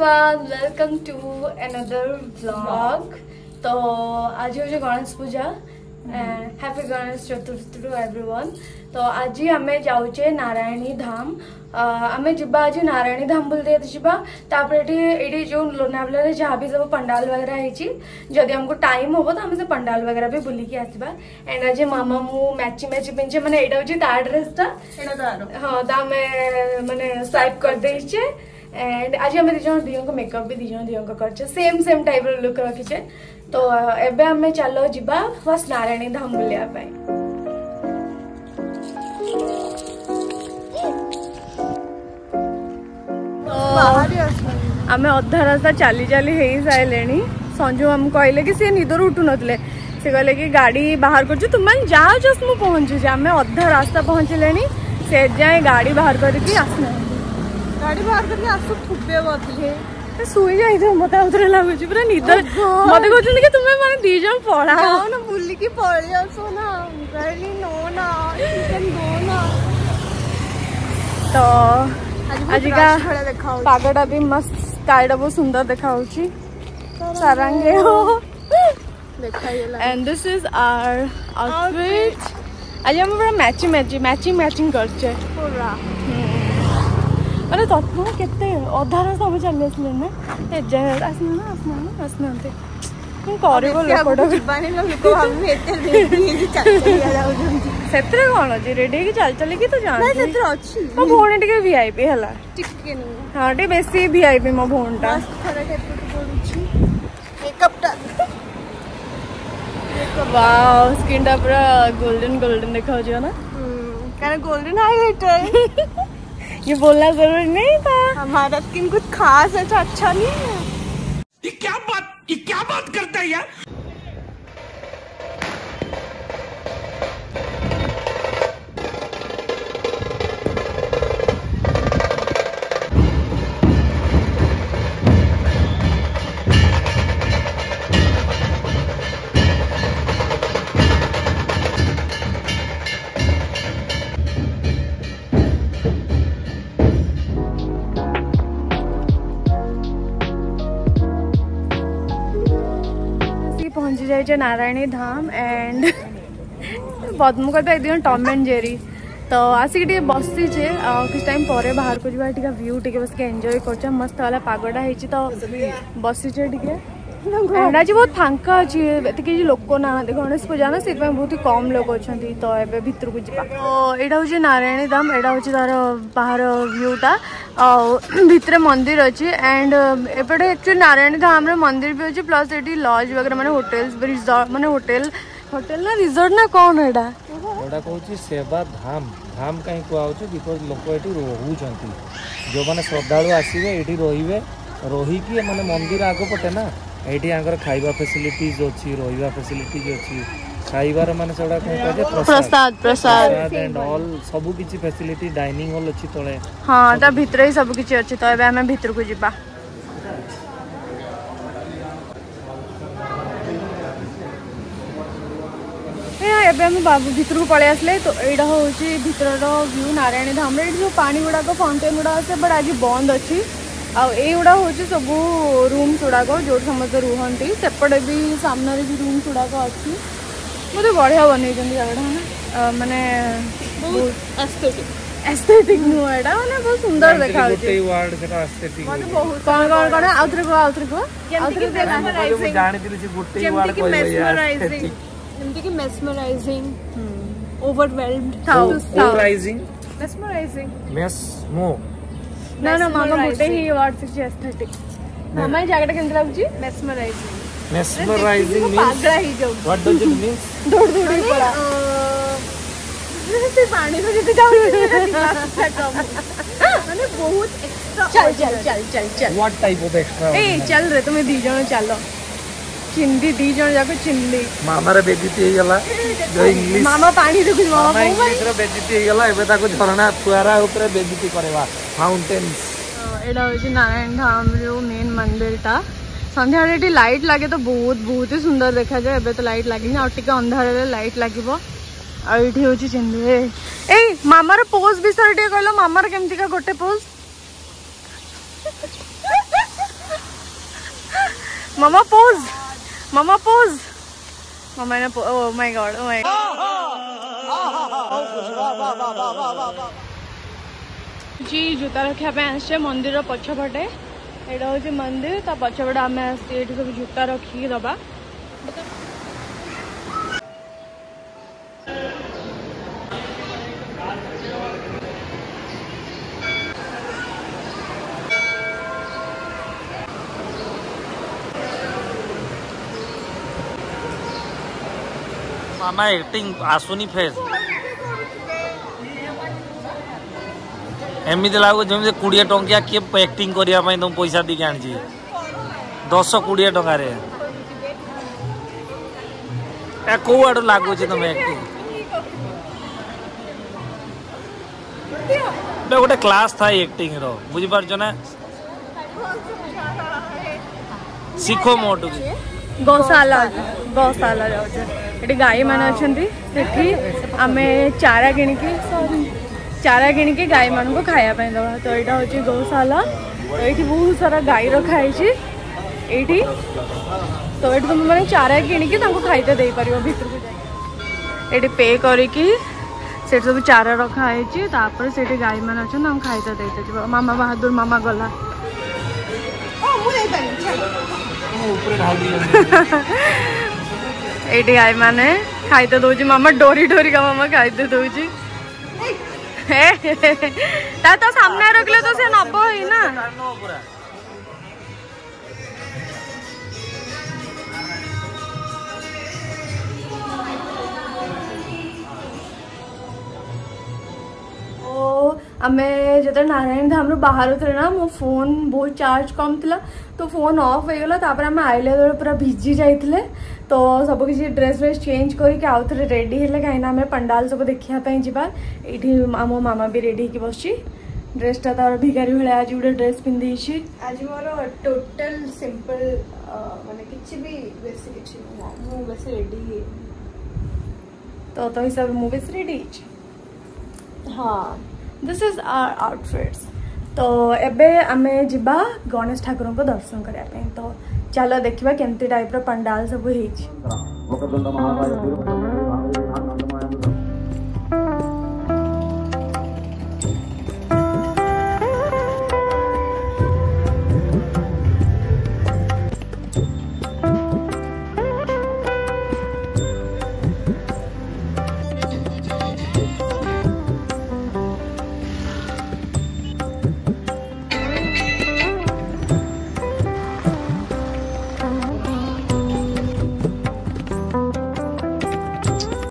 everyone, welcome to another vlog. तो आज हो Ganesh Puja and happy Ganesh Chaturthi to everyone. तो आज आम जाऊे नारायणी धाम आम जा आज नारायणी धाम बुलते जापर ये जो लोनावला जहाँ भी सब पंडाल वगैरह होती हमको टाइम हम तो आम से पंडाल वगैरह भी बुलिकी आसवा। एंड आज मामा मु मैची मैची पिंचे मैंने यहाँ हूँ ता ड्रेसटा हाँ तो आम मैंने स्वाइप कर देचे। एंड आज आम दिजन को मेकअप भी दिजन कर सेम सेम टाइप लुक रखीचे। तो एबे आम चलो जीवा फर्स्ट नारायणी धाम बुलिया आम अधा रास्ता चली चली हो सारे। संजू आम कहले कि सी निदर उठू नथिले से कहले कि गाड़ी बाहर कर तुम जाओ जस्ट मुझे पहुँचुचे। आम अधा रास्ता पहुँचले से जाए गाड़ी बाहर करके आसना गाड़ी बाहर करके आसु थुबे बोलते शुई जाइए मत आउे लगुच पूरा निद मत कहते कि तुम्हें मैंने दीज पढ़ाओ ना बुलिकी पलि आसो ना नो ना तो आजिका पागटा भी मस्त स्काईटा बहुत सुंदर देखा सारंगे हो and this is our outfit. आज हम पूरा मैचिंग करछे पूरा अरे तत्व केते अधा रास्ता हम चली आसले ना आसना से कौन अच्छी रेडी चल चल कि तो जान मो भौणी टे वीआईपी है हाँ टे बेसी वीआईपी मो भौणटा वाओ स्किन टा पूरा गोल्डन देखा ना कारण गोल्डन हाइलाइटर ये बोलना जरूरी नहीं था। हमारा स्किन कुछ खास है तो अच्छा नहीं है। ये क्या बात करता है यार। पहुंची जाए नारायणी धाम एंड पद्म कहते एकदम टॉम एंड जेरी। तो आसिक बसीचे किस टाइम पर बाहर को जा व्यू टे बस एंजॉय कर मस्त वाला पागटा है तो बसीचे आज बहुत फांका अच्छी ये लोक ना गणेश पूजा ना से बहुत ही कम लोग अच्छा। तो ये भितर को जा तो यहाँ हूँ नारायणी धाम यहाँ हूँ तार बाहर व्यूटा भितर मंदिर अच्छी एंड एपटे एक्चुअली नारायणी धाम रे मंदिर भी अच्छी प्लस ये लॉज वगैरह मैंने होटेल्स रिजॉर्ट मैंने होटेल ना रिजॉर्ट ना कौन एटा कहूँ सेवा धाम धाम कहीं कहु बिकज लोक ये रोचुं जो मैंने श्रद्धालु आसवे ये रहीकि मैंने मंदिर आग पटे ना ये खाइबा फैसिलिटीज अच्छी रहा फैसिलिटीज अच्छी खाइबार माने सेडा प्रसाद एंड ऑल सब किछि फैसिलिटी डाइनिंग हॉल अच्छी तळे हां ता भितर ही सब किछि अच्छी। तो एबे हमें भितर को जिबा एबे हम बाबू भितर को पळे आसले। तो एडा होची भितर रो व्यू नारायणी धाम रे जो पानी गुडा को फाउंटेन गुडा আছে बट आज बंद अच्छी आउड़ा हूँ सब रूम्स गुड़ाक जो समस्त रुहंती सेपटे भी सामने भी रूम्स गुड़ाक अच्छी मतलब बढ़िया बनई जगह माने एस्थेटिक नुह एटा माने बहुत सुंदर देखा गोटे वर्ड सेटा एस्थेटिक कौन आउथरे को जानि दिलि जे गोटे वर्ड कहले जेमति कि मेस्मराइजिंग ओवरवेल्म्ड मेस्मो ना मामा गोटे ही वर्ड से एस्थेटिक मामा जगह केंद्र लागुची मेस्मराइजिंग पागला ही जाऊ व्हाट डज इट मीन दौड़ पड़ा से पानी में जैसे जाऊ माने बहुत एक्स्ट्रा चल व्हाट टाइप ऑफ एक्स्ट्रा ए चल रे तुम्हें दी जण चलो चिंदी दी जण जाको चिंदी मामा रे बेइज्जती हे गला जो इंग्लिश मामा पानी देखु मामा इंग्लिश रे बेइज्जती हे गला एबे ताको झरना फुआरा ऊपर बेइज्जती करेवा माउंटेन्स। एडा हो नारायण धाम जो मेन मंदिर टा संध्या ये लाइट लगे तो बहुत ही सुंदर देखा जाए। एबे तो लाइट लगे और टिके अंधार लाइट लगे ये हूँ चिंदी ए मामार पोज विषय कहल मामार केमती का गोटे पोज मामा पोज मामा पोज मामा ने oh my god oh my जी जूता रखा आसे मंदिर पछपटे एटा हूँ मंदिर ता पछपटे आम आसे सब जूता रखिकी दबा मामा एक्टिंग आसुनी फेस एमती लगुच जमी 20 टंकिया किए एक्टिंग करने तुम पैसा दी आनी 10-20 टकर कौ आड़ लगुच तुम एक्टिंग गोटे क्लास था एक्टिंग रो बुझीपार ना शिखो मोटू गौशाला गौशाला जाऊे ये गाई मान अच्छा आमे चारा किणिकी चारा किणिकी गाई मान को खायापी दबा तो यहाँ हूँ गौशाला तो ये बहुत सारा गाई रखाई ये तो ये तुम मैंने चारा किणिकी खाईते दे पार भर को जाए पे करके सब चारा रखाई से गाई मान अच्छा खाईते देते मामा बहादुर मामा गला ये गाई मैंने खाईते दौर मामा डोरी डोरी का मामा खाईते दौर तो सामने रखले तो से नब ही ना आमे जो नारायण धाम बाहर थे ना मो फोन बहुत चार्ज कम थी तो फोन ऑफ हो गला आम आइले बेले पूरा भिजी जाइए तो सब किसी ड्रेस व्रेस चेंज करके आउ थे रेडी है कहीं पंडाल सब देखापी जावा ये मो मामा भी रेडी होकर बस ड्रेसटा तार भिखारी भाई आज गोटे ड्रेस पिंधि आज मोर टोटल सिंपल माने किछि भी बेसी किछि मु बेसी रेडी तो हिसाब मु बेसी रेडी हाँ दिस इज आवर आउटफिट्स तो एबे आमे जिबा गणेश ठाकुर को दर्शन करने तो चलो देखा केमती टाइप पंडाल सब हो